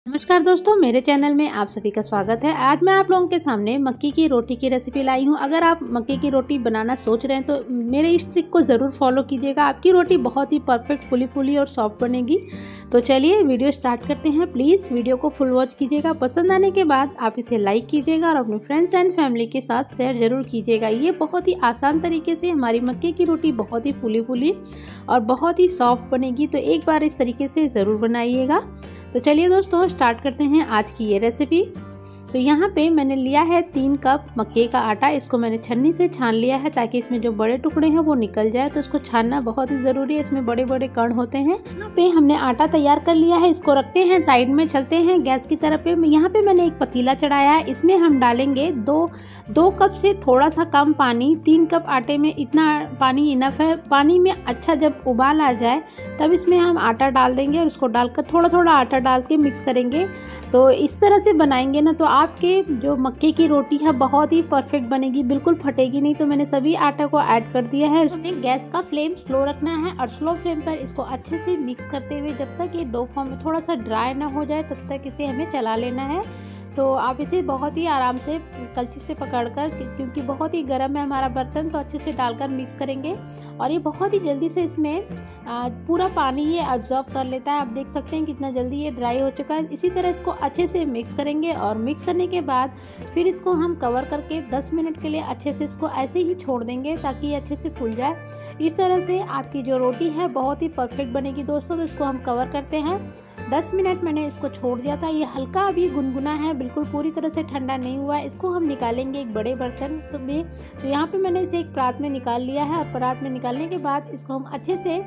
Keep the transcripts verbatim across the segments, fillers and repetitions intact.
नमस्कार दोस्तों, मेरे चैनल में आप सभी का स्वागत है। आज मैं आप लोगों के सामने मक्की की रोटी की रेसिपी लाई हूं। अगर आप मक्की की रोटी बनाना सोच रहे हैं तो मेरे इस ट्रिक को ज़रूर फॉलो कीजिएगा। आपकी रोटी बहुत ही परफेक्ट फुली फुली और सॉफ्ट बनेगी। तो चलिए वीडियो स्टार्ट करते हैं। प्लीज़ वीडियो को फुल वॉच कीजिएगा। पसंद आने के बाद आप इसे लाइक कीजिएगा और अपने फ्रेंड्स एंड फैमिली के साथ शेयर ज़रूर कीजिएगा। ये बहुत ही आसान तरीके से हमारी मक्की की रोटी बहुत ही फुली फुली और बहुत ही सॉफ्ट बनेगी। तो एक बार इस तरीके से ज़रूर बनाइएगा। तो चलिए दोस्तों स्टार्ट करते हैं आज की ये रेसिपी। तो यहाँ पे मैंने लिया है तीन कप मक्के का आटा। इसको मैंने छन्नी से छान लिया है ताकि इसमें जो बड़े टुकड़े हैं वो निकल जाए। तो इसको छानना बहुत ही ज़रूरी है, इसमें बड़े बड़े कण होते हैं। यहाँ पे हमने आटा तैयार कर लिया है, इसको रखते हैं साइड में। चलते हैं गैस की तरफ पे। यहाँ पे मैंने एक पतीला चढ़ाया है, इसमें हम डालेंगे दो दो कप से थोड़ा सा कम पानी। तीन कप आटे में इतना पानी इनफ है। पानी में अच्छा जब उबाल आ जाए तब इसमें हम आटा डाल देंगे और उसको डालकर थोड़ा थोड़ा आटा डाल के मिक्स करेंगे। तो इस तरह से बनाएंगे ना तो आपके जो मक्के की रोटी है बहुत ही परफेक्ट बनेगी, बिल्कुल फटेगी नहीं। तो मैंने सभी आटा को ऐड कर दिया है। उसमें गैस का फ्लेम स्लो रखना है और स्लो फ्लेम पर इसको अच्छे से मिक्स करते हुए जब तक ये डो फॉर्म में थोड़ा सा ड्राई ना हो जाए तब तक इसे हमें चला लेना है। तो आप इसे बहुत ही आराम से कलछी से पकड़कर, क्योंकि बहुत ही गर्म है हमारा बर्तन, तो अच्छे से डालकर मिक्स करेंगे। और ये बहुत ही जल्दी से इसमें पूरा पानी ये अब्जॉर्ब कर लेता है। आप देख सकते हैं कितना जल्दी ये ड्राई हो चुका है। इसी तरह इसको अच्छे से मिक्स करेंगे और मिक्स करने के बाद फिर इसको हम कवर करके दस मिनट के लिए अच्छे से इसको ऐसे ही छोड़ देंगे ताकि ये अच्छे से फूल जाए। इस तरह से आपकी जो रोटी है बहुत ही परफेक्ट बनेगी दोस्तों। तो इसको हम कवर करते हैं। दस मिनट मैंने इसको छोड़ दिया था। ये हल्का अभी गुनगुना है, बिल्कुल पूरी तरह से ठंडा नहीं हुआ है। इसको हम निकालेंगे एक बड़े बर्तन तो में। तो यहाँ पे मैंने इसे एक परात में निकाल लिया है और परात में निकालने के बाद इसको हम अच्छे से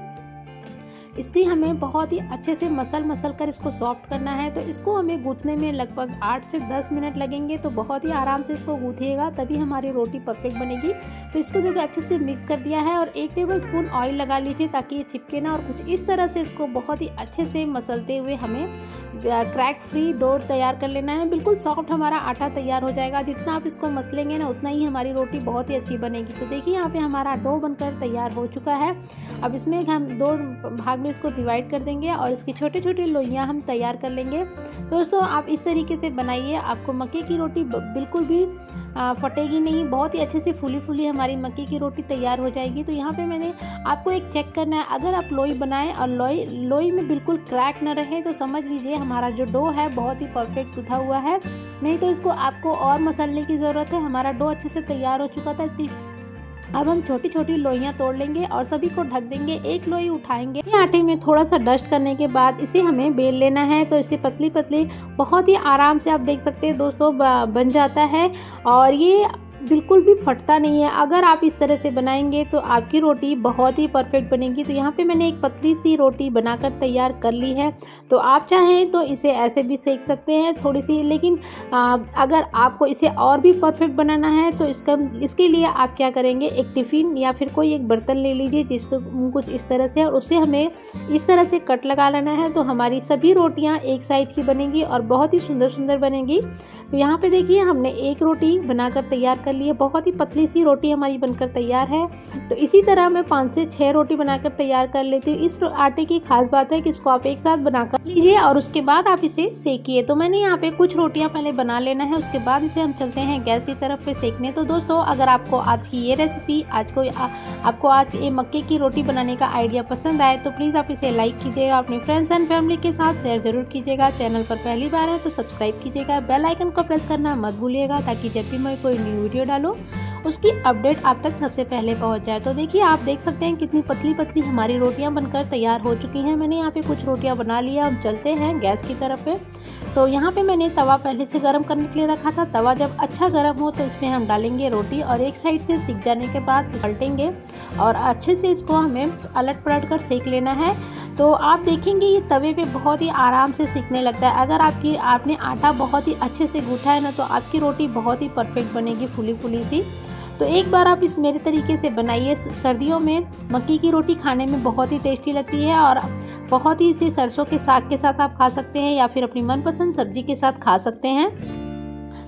इसकी हमें बहुत ही अच्छे से मसल मसल कर इसको सॉफ्ट करना है। तो इसको हमें गूंथने में लगभग आठ से दस मिनट लगेंगे। तो बहुत ही आराम से इसको गूंथिएगा तभी हमारी रोटी परफेक्ट बनेगी। तो इसको देखो अच्छे से मिक्स कर दिया है और एक टेबल स्पून ऑयल लगा लीजिए ताकि ये चिपके ना। और कुछ इस तरह से इसको बहुत ही अच्छे से मसलते हुए हमें क्रैक फ्री डो तैयार कर लेना है। बिल्कुल सॉफ्ट हमारा आटा तैयार हो जाएगा। जितना आप इसको मसलेंगे ना उतना ही हमारी रोटी बहुत ही अच्छी बनेगी। तो देखिए यहाँ पे हमारा डो बनकर तैयार हो चुका है। अब इसमें हम दो भाग में इसको डिवाइड कर देंगे और इसकी छोटे छोटे लोइयां हम तैयार कर लेंगे। दोस्तों आप इस तरीके से बनाइए, आपको मक्के की रोटी बिल्कुल भी फटेगी नहीं। बहुत ही अच्छे से फूली फूली हमारी मक्के की रोटी तैयार हो जाएगी। तो यहाँ पे मैंने आपको एक चेक करना है, अगर आप लोई बनाएं और लोई लोई में बिल्कुल क्रैक न रहे तो समझ लीजिए हमारा जो डो है बहुत ही परफेक्ट गूंथा हुआ है। नहीं तो इसको आपको और मसलने की ज़रूरत है। हमारा डो अच्छे से तैयार हो चुका था। इसकी अब हम छोटी छोटी लोइयां तोड़ लेंगे और सभी को ढक देंगे। एक लोई उठाएंगे, आटे में थोड़ा सा डस्ट करने के बाद इसे हमें बेल लेना है। तो इसे पतली पतली बहुत ही आराम से आप देख सकते हैं दोस्तों बन जाता है और ये बिल्कुल भी फटता नहीं है। अगर आप इस तरह से बनाएंगे तो आपकी रोटी बहुत ही परफेक्ट बनेगी। तो यहाँ पे मैंने एक पतली सी रोटी बनाकर तैयार कर ली है। तो आप चाहें तो इसे ऐसे भी सेक सकते हैं थोड़ी सी, लेकिन आ, अगर आपको इसे और भी परफेक्ट बनाना है तो इसका इसके लिए आप क्या करेंगे, एक टिफ़िन या फिर कोई एक बर्तन ले लीजिए जिसको कुछ इस तरह से, और उसे हमें इस तरह से कट लगा लेना है। तो हमारी सभी रोटियाँ एक साइज़ की बनेंगी और बहुत ही सुंदर सुंदर बनेगी। तो यहाँ पे देखिए हमने एक रोटी बनाकर तैयार कर लिए। बहुत ही पतली सी रोटी हमारी बनकर तैयार है। तो इसी तरह मैं पाँच से छः रोटी बनाकर तैयार कर लेती हूँ। इस आटे की खास बात है कि इसको आप एक साथ बनाकर लीजिए और उसके बाद आप इसे सेकिए। तो मैंने यहाँ पे कुछ रोटियां पहले बना लेना है, उसके बाद इसे हम चलते हैं गैस की तरफ पे सेकने। तो दोस्तों अगर आपको आज की ये रेसिपी आज को आ, आपको आज ये मक्के की रोटी बनाने का आइडिया पसंद आए तो प्लीज़ आप इसे लाइक कीजिएगा, अपने फ्रेंड्स एंड फैमिली के साथ शेयर जरूर कीजिएगा। चैनल पर पहली बार है तो सब्सक्राइब कीजिएगा, बेल आइकन को प्रेस करना मत भूलिएगा ताकि जब भी मैं कोई न्यू वीडियो डालूँ उसकी अपडेट आप तक सबसे पहले पहुंच जाए। तो देखिए आप देख सकते हैं कितनी पतली पतली हमारी रोटियां बनकर तैयार हो चुकी हैं। मैंने यहाँ पे कुछ रोटियां बना लिया। हम चलते हैं गैस की तरफ पे। तो यहाँ पे मैंने तवा पहले से गर्म करने के लिए रखा था। तवा जब अच्छा गर्म हो तो इसमें हम डालेंगे रोटी और एक साइड से सिक जाने के बाद पलटेंगे और अच्छे से इसको हमें अलट पलट कर सेक लेना है। तो आप देखेंगे ये तवे पे बहुत ही आराम से सिकने लगता है। अगर आपकी आपने आटा बहुत ही अच्छे से गूंथा है ना तो आपकी रोटी बहुत ही परफेक्ट बनेगी, फुली फुली सी। तो एक बार आप इस मेरे तरीके से बनाइए। सर्दियों में मक्की की रोटी खाने में बहुत ही टेस्टी लगती है और बहुत ही इसे सरसों के साग के साथ आप खा सकते हैं या फिर अपनी मनपसंद सब्जी के साथ खा सकते हैं।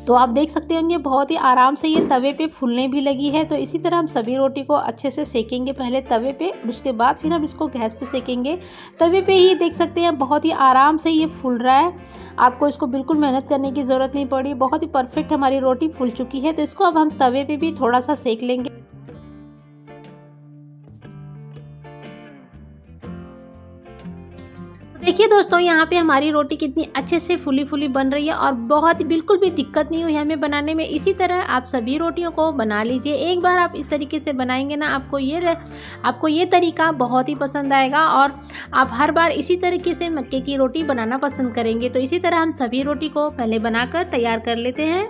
तो आप देख सकते होंगे बहुत ही आराम से ये तवे पे फूलने भी लगी है। तो इसी तरह हम सभी रोटी को अच्छे से सेकेंगे पहले तवे पे, उसके बाद फिर हम इसको गैस पे सेकेंगे। तवे पे ही देख सकते हैं बहुत ही आराम से ये फूल रहा है, आपको इसको बिल्कुल मेहनत करने की ज़रूरत नहीं पड़ी, बहुत ही परफेक्ट हमारी रोटी फूल चुकी है। तो इसको अब हम तवे पे भी थोड़ा सा सेक लेंगे। देखिए दोस्तों, यहाँ पे हमारी रोटी कितनी अच्छे से फूली फूली बन रही है और बहुत बिल्कुल भी दिक्कत नहीं हुई हमें बनाने में। इसी तरह आप सभी रोटियों को बना लीजिए। एक बार आप इस तरीके से बनाएंगे ना, आपको ये आपको ये तरीका बहुत ही पसंद आएगा और आप हर बार इसी तरीके से मक्के की रोटी बनाना पसंद करेंगे। तो इसी तरह हम सभी रोटी को पहले बनाकर तैयार कर लेते हैं।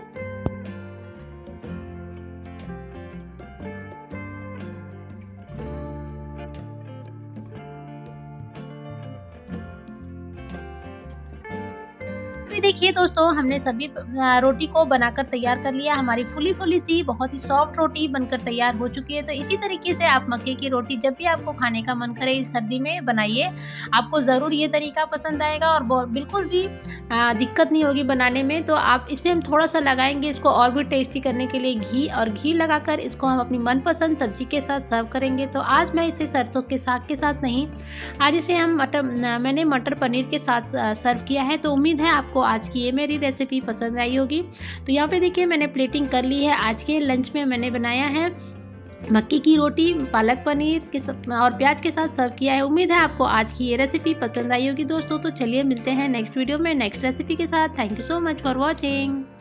देखिए दोस्तों, हमने सभी रोटी को बनाकर तैयार कर लिया। हमारी फुली फुली सी बहुत ही सॉफ्ट रोटी बनकर तैयार हो चुकी है। तो इसी तरीके से आप मक्के की रोटी जब भी आपको खाने का मन करे इस सर्दी में बनाइए, आपको ज़रूर ये तरीका पसंद आएगा और बिल्कुल भी दिक्कत नहीं होगी बनाने में। तो आप इसमें हम थोड़ा सा लगाएंगे इसको और भी टेस्टी करने के लिए घी, और घी लगाकर इसको हम अपनी मनपसंद सब्जी के साथ सर्व करेंगे। तो आज मैं इसे सरसों के साग के साथ नहीं, आज इसे हम मटर मैंने मटर पनीर के साथ सर्व किया है। तो उम्मीद है आपको आज की ये मेरी रेसिपी पसंद आई होगी। तो यहाँ पे देखिए मैंने प्लेटिंग कर ली है। आज के लंच में मैंने बनाया है मक्की की रोटी पालक पनीर के और प्याज के साथ सर्व किया है। उम्मीद है आपको आज की ये रेसिपी पसंद आई होगी दोस्तों। तो चलिए मिलते हैं नेक्स्ट वीडियो में नेक्स्ट रेसिपी के साथ। Thank you so much for watching.